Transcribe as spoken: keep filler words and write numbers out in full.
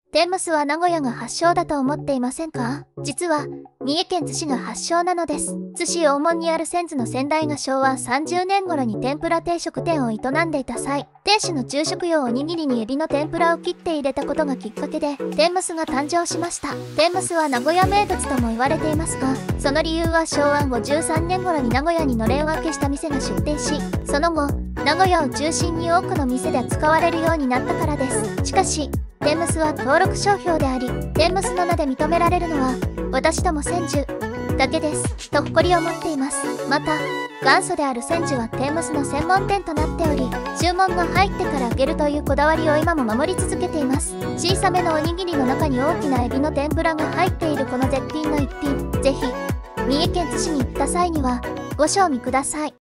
天むすは名古屋が発祥だと思っていませんか？実は、三重県津市が発祥なのです。津市大門にある先祖の先代がしょうわさんじゅうねん頃に天ぷら定食店を営んでいた際、店主の昼食用おにぎりにエビの天ぷらを切って入れたことがきっかけで、天むすが誕生しました。天むすは名古屋名物とも言われていますが、その理由はしょうわごじゅうさんねん頃に名古屋にのれん分けした店が出店し、その後、名古屋を中心に多くの店で使われるようになったからです。しかし、天むすは登録商標であり、天むすの名で認められるのは、私ども千住だけです、と誇りを持っています。また、元祖である千住は天むすの専門店となっており、注文が入ってから揚げるというこだわりを今も守り続けています。小さめのおにぎりの中に大きなエビの天ぷらが入っているこの絶品の一品、ぜひ、三重県津市に行った際には、ご賞味ください。